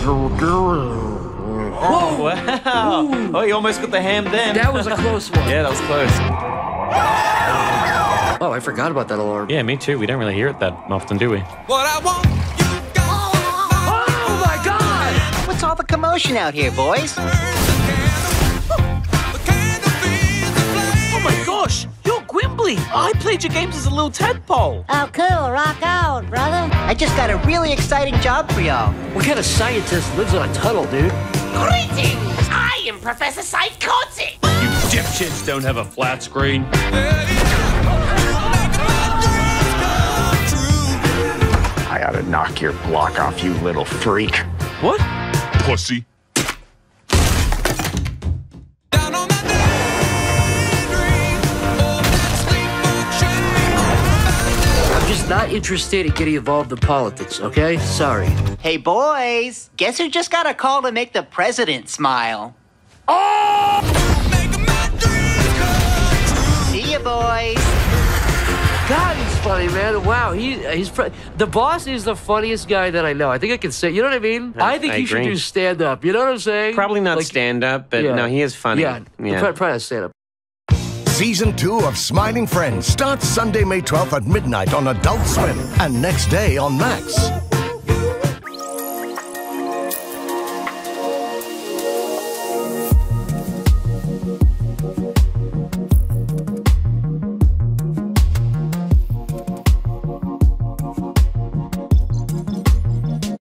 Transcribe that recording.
Whoa! Wow! Oh, you almost got the ham then. That was a close one. Yeah, that was close. Oh, I forgot about that alarm. Yeah, me too. We don't really hear it that often, do we? Oh my God! What's all the commotion out here, boys? Oh my gosh, you're Gwimbly. I played your games as a little tadpole. Oh, cool. Rock on, brother. I just got a really exciting job for y'all. What kind of scientist lives in a tunnel, dude? Greetings! I am Professor Psychotic. You dipshits don't have a flat screen. I ought to knock your block off, you little freak. What? Pussy. I'm just not interested in getting involved in politics, okay? Sorry. Hey, boys. Guess who just got a call to make the president smile? Oh! See ya, boys. God, he's funny, man. Wow, the boss is the funniest guy that I know. I think I can say, you know what I mean? I think he should agree. do stand-up. You know what I'm saying? Probably not Like, stand-up, but yeah. no, he is funny. Yeah, probably not stand-up. Season 2 of Smiling Friends starts Sunday, May 12th at midnight on Adult Swim and next day on Max.